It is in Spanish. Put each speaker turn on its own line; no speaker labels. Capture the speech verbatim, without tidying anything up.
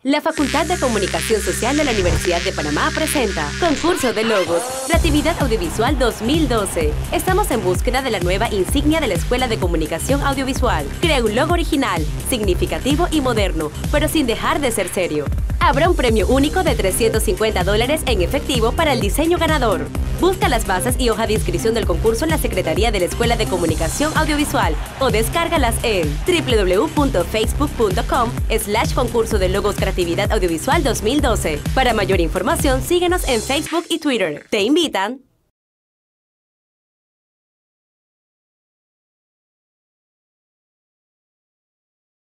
La Facultad de Comunicación Social de la Universidad de Panamá presenta Concurso de Logos, Creatividad Audiovisual dos mil doce. Estamos en búsqueda de la nueva insignia de la Escuela de Comunicación Audiovisual. Crea un logo original, significativo y moderno, pero sin dejar de ser serio. Habrá un premio único de trescientos cincuenta dólares en efectivo para el diseño ganador. Busca las bases y hoja de inscripción del concurso en la Secretaría de la Escuela de Comunicación Audiovisual o descárgalas en w w w punto facebook punto com slash concurso de logos Creatividad Audiovisual dos mil doce. Para mayor información, síguenos en Facebook y Twitter. Te invitan